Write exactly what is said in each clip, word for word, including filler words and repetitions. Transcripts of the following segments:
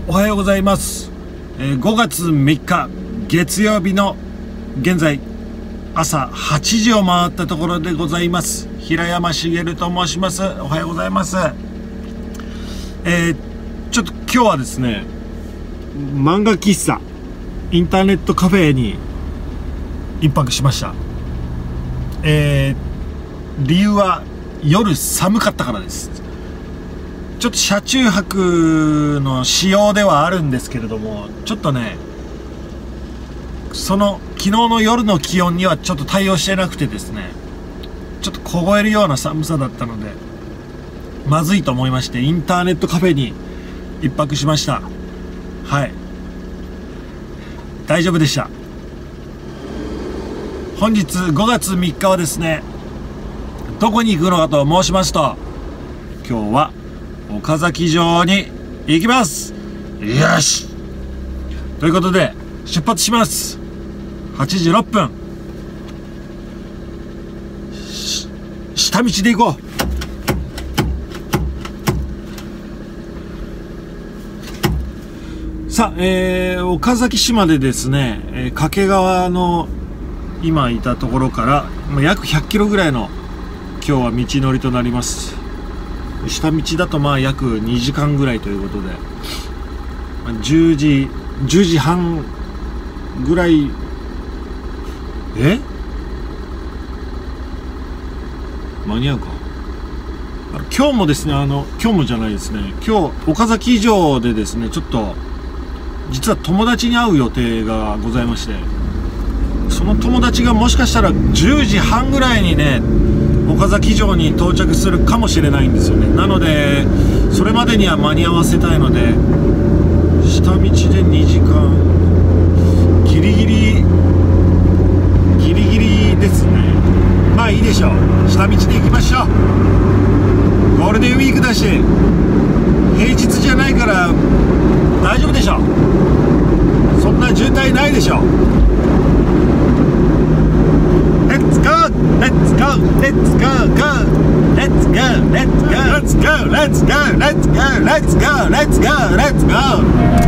おはようございます、えー、ごがつみっか月曜日の現在朝はちじを回ったところでございます。平山茂と申します。おはようございます。えー、ちょっと今日はですね、漫画喫茶インターネットカフェに一泊しました。えー、理由は夜寒かったからです。ちょっと車中泊の仕様ではあるんですけれども、ちょっとね、その昨日の夜の気温にはちょっと対応してなくてですね、ちょっと凍えるような寒さだったのでまずいと思いまして、インターネットカフェに一泊しました。はい、大丈夫でした。本日ごがつみっかはですね、どこに行くのかと申しますと、今日は岡崎城に行きます。よし、ということで出発します。はちじろっぷん、下道で行こう。さあ、えー、岡崎市までですね、えー、掛川の今いたところからまあ約ひゃっキロぐらいの今日は道のりとなります。下道だとまあ約にじかんぐらいということで、じゅうじじゅうじはんぐらい、え間に合うか。今日もですね、あの今日もじゃないですね、今日岡崎城でですね、ちょっと実は友達に会う予定がございまして、その友達がもしかしたらじゅうじはんぐらいにね、岡崎城に到着するかもしれないんですよね。なのでそれまでには間に合わせたいので、下道でにじかん、ギリギリギリギリですね。まあいいでしょう、下道で行きましょう。ゴールデンウィークだし平日じゃないから大丈夫でしょう。そんな渋滞ないでしょう。Let's go! Let's go! Let's go! Go! Let's go! Let's go! Let's go! Let's go! Let's go! Let's go! Let's go! Let's go!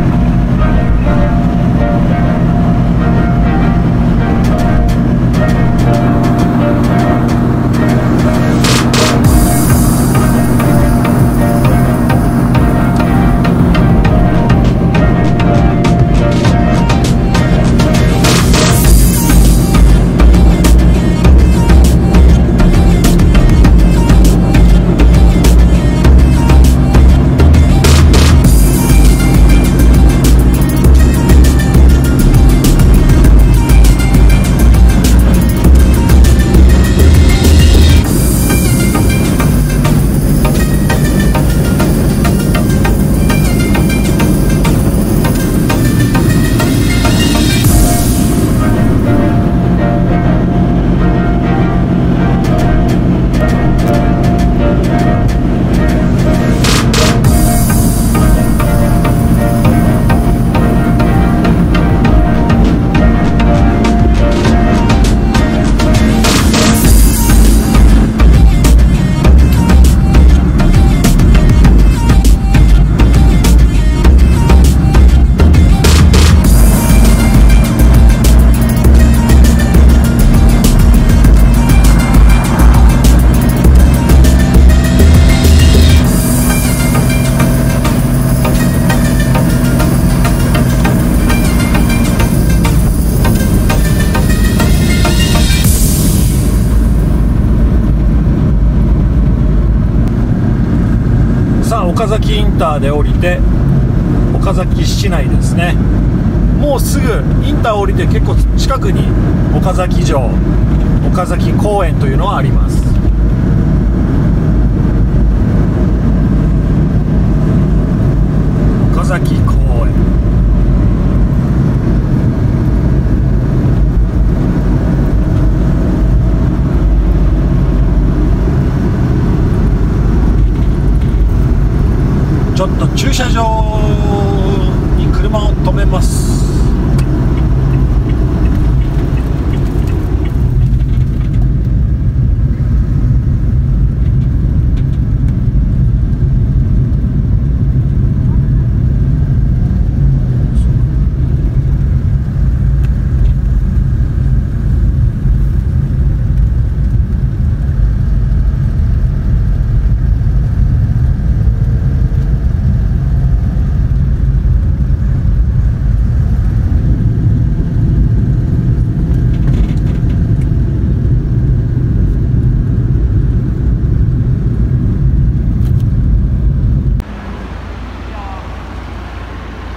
岡崎インターで降りて岡崎市内ですね。もうすぐインター降りて結構近くに岡崎城、岡崎公園というのはあります。岡崎公園、ちょっと駐車場に車を止めます。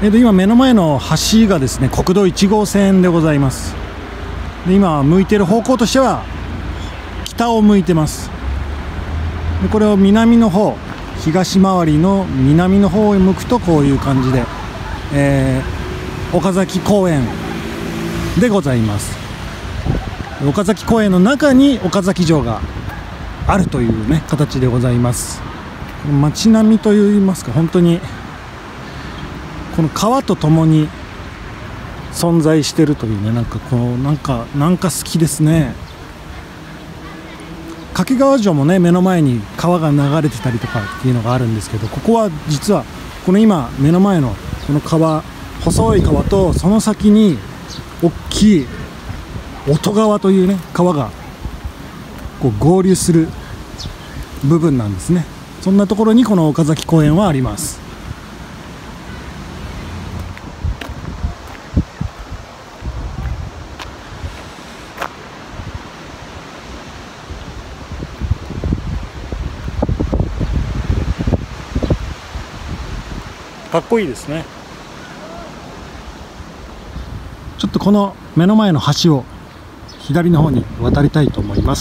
えっと今目の前の橋がですね、国道いち号線でございます。で今向いてる方向としては北を向いてます。でこれを南の方、東回りの南の方へ向くとこういう感じで、えー、岡崎公園でございます。岡崎公園の中に岡崎城があるというね形でございます。街並みといいますか、本当にこの川とともに存在しているというね、なんかこうなんかなんか好きですね。掛川城もね目の前に川が流れてたりとかっていうのがあるんですけど、ここは実はこの今目の前のこの川、細い川とその先に大きい音川というね川がこう合流する部分なんですね。そんなところにこの岡崎公園はあります。かっこいいですね。ちょっとこの目の前の橋を左の方に渡りたいと思います。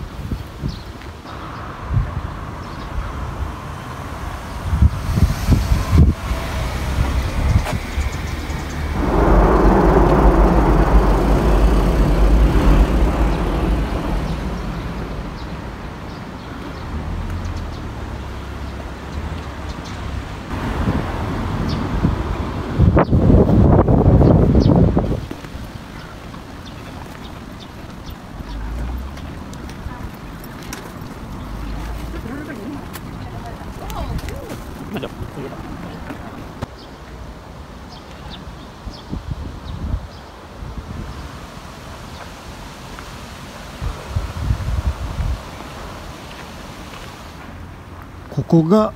ここが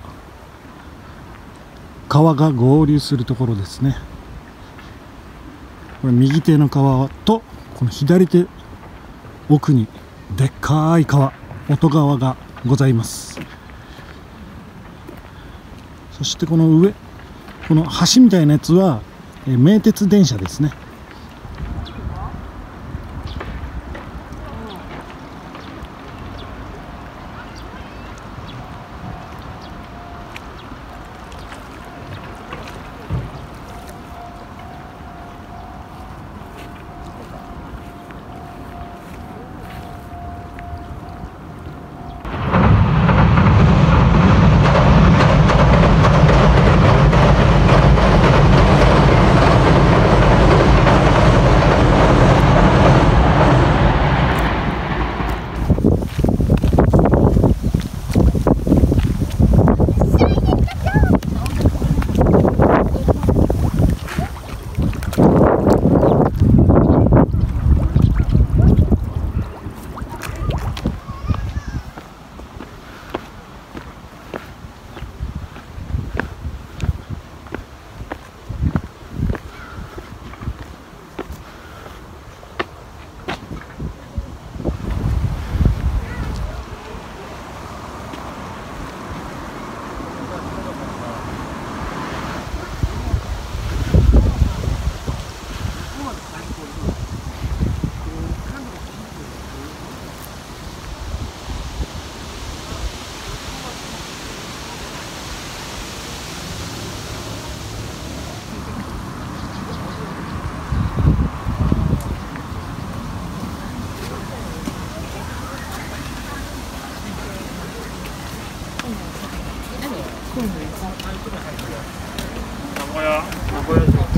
川が合流するところですね。これ右手の川とこの左手奥にでっかい川、音川がございます。そしてこの上、この橋みたいなやつは名鉄電車ですね。名古屋、名古屋城。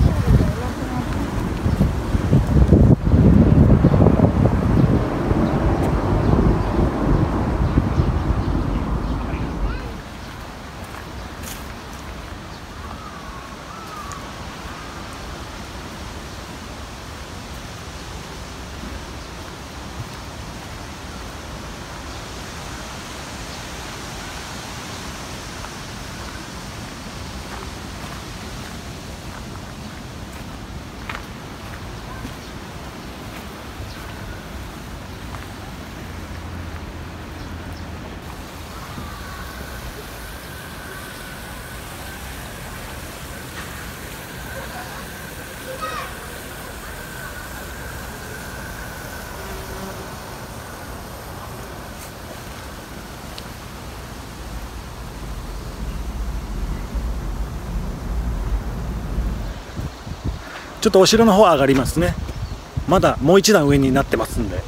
ちょっとお城の方は上がりますね。まだもう一段上になってますんで。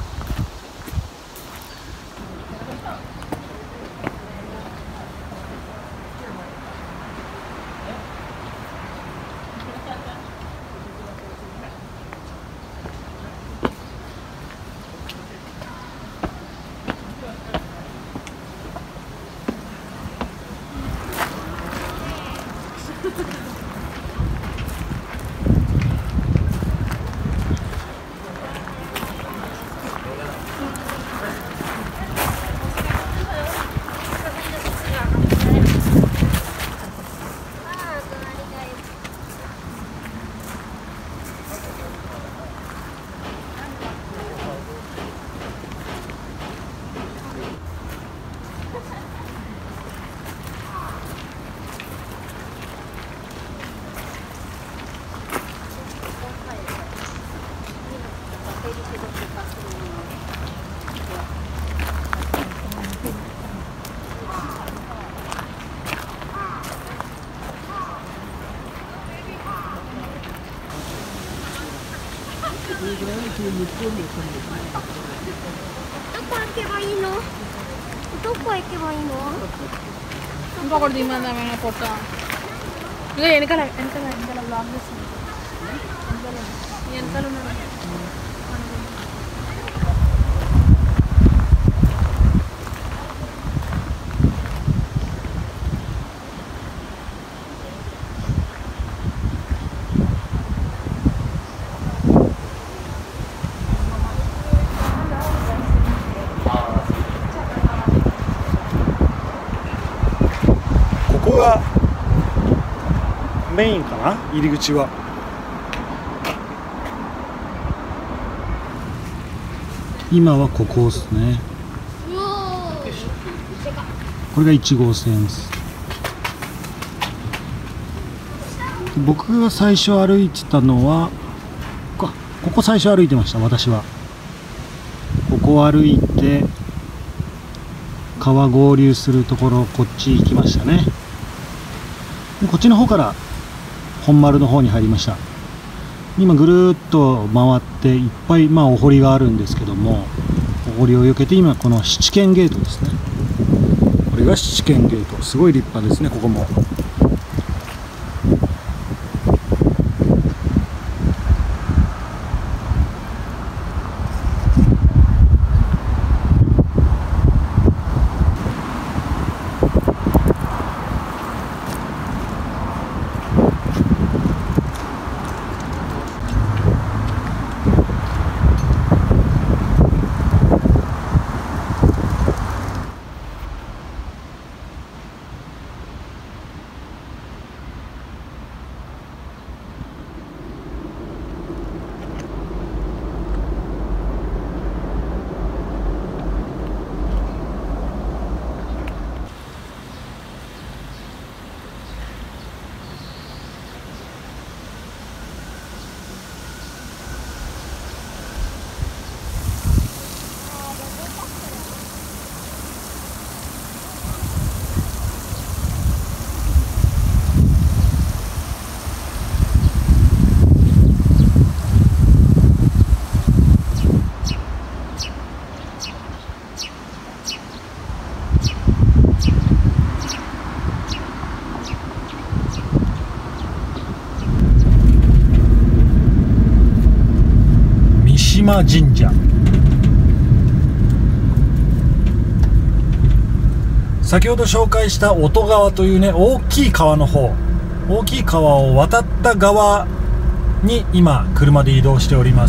どこ行けばいいの？どこ行けばいいの？ ఇంకొకటి దిమ్మందా మేము పొట్ట ఇంకా వెనకాల వెనకాల వెనకాల బ్లాక్ చేస్తుంది వెనకాల ఉన్నాడు. ここがメインかな、入り口は。今はここですね。これがいち号線です。僕が最初歩いてたのはこここ最初歩いてました。私はここを歩いて川合流するところ、こっち行きましたね。こっちの方から本丸の方に入りました。今ぐるーっと回っていっぱい、まあ、お堀があるんですけども、お堀を避けて今この七間ゲートですね。これが七間ゲート、すごい立派ですね。ここも三島神社。先ほど紹介した音川というね、大きい川の方、大きい川を渡った側に今車で移動しております。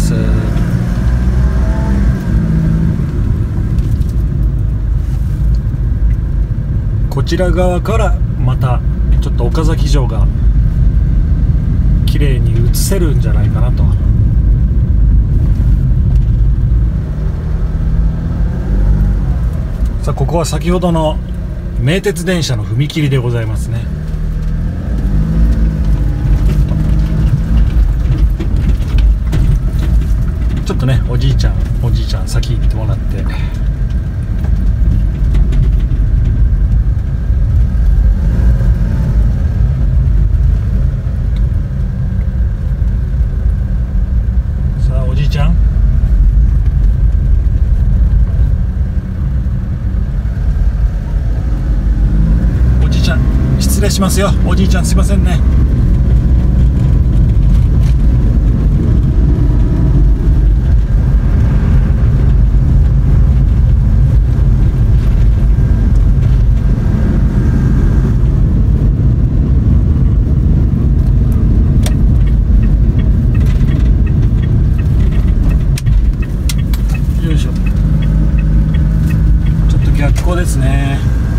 こちら側からまたちょっと岡崎城が綺麗に映せるんじゃないかなと。さあ、ここは先ほどの名鉄電車の踏切でございますね。ちょっとね、おじいちゃんおじいちゃん先行ってもらって、 しますよ。おじいちゃんすいませんね。よいしょ。ちょっと逆光ですね。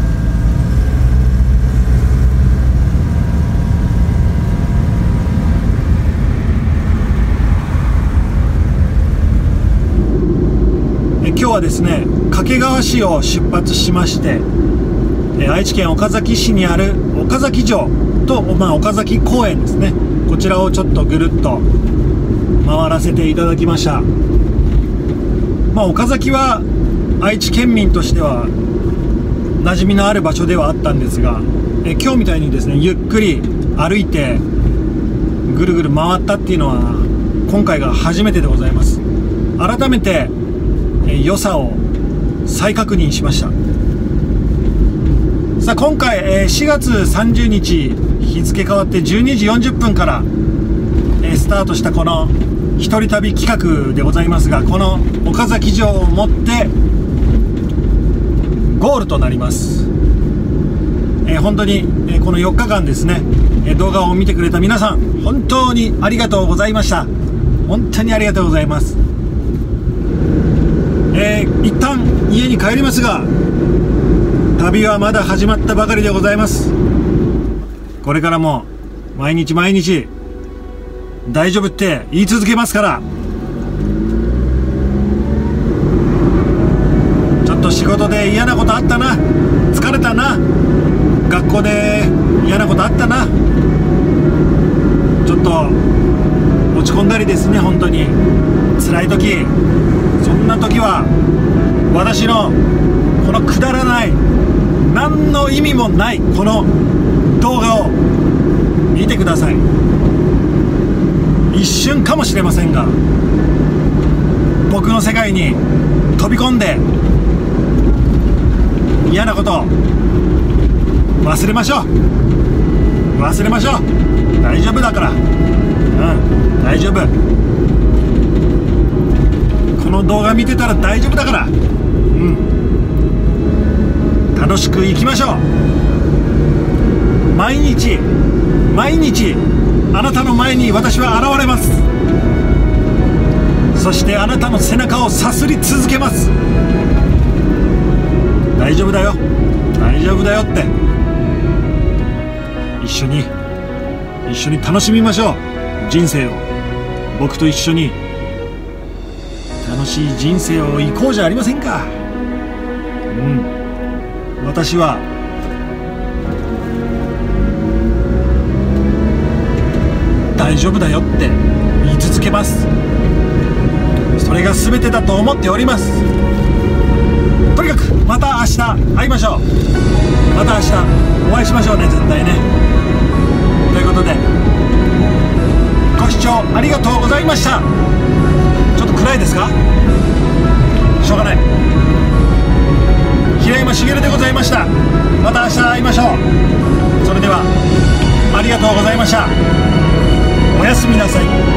今日はですね、掛川市を出発しまして、え愛知県岡崎市にある岡崎城と、まあ、岡崎公園ですね、こちらをちょっとぐるっと回らせていただきました。まあ、岡崎は愛知県民としては馴染みのある場所ではあったんですが、え今日みたいにですね、ゆっくり歩いてぐるぐる回ったっていうのは今回が初めてでございます。改めて良さを再確認しました。さあ今回しがつさんじゅうにち日付変わってじゅうにじよんじゅっぷんからスタートしたこの一人旅企画でございますが、この岡崎城をもってゴールとなります。えー、本当にえー、このよっかかんですね、えー、動画を見てくれた皆さん本当にありがとうございました。本当にありがとうございます。えー、一旦家に帰りますが、旅はまだ始まったばかりでございます。これからも毎日毎日大丈夫って言い続けますから。ちょっと仕事で嫌なことあったな、疲れたな、学校で嫌なことあったな、ちょっと落ち込んだりですね、本当に辛い時、そんな時は私のこのくだらない何の意味もないこの動画を見てください。一瞬かもしれませんが僕の世界に飛び込んで嫌なこと忘れましょう。忘れましょう。大丈夫だから。うん、大丈夫。この動画見てたら大丈夫だから。うん、楽しく生きましょう。毎日毎日あなたの前に私は現れます。そしてあなたの背中をさすり続けます。大丈夫だよ、大丈夫だよって、一緒に一緒に楽しみましょう。人生を僕と一緒に楽しい人生を行こうじゃありませんか。うん、私は大丈夫だよって言い続けます。それが全てだと思っております。とにかくまた明日会いましょう。また明日お会いしましょうね、絶対ね。ということでご視聴ありがとうございました。ちょっと暗いですか？しょうがない。平山茂でございました。また明日会いましょう。それではありがとうございました。おやすみなさい。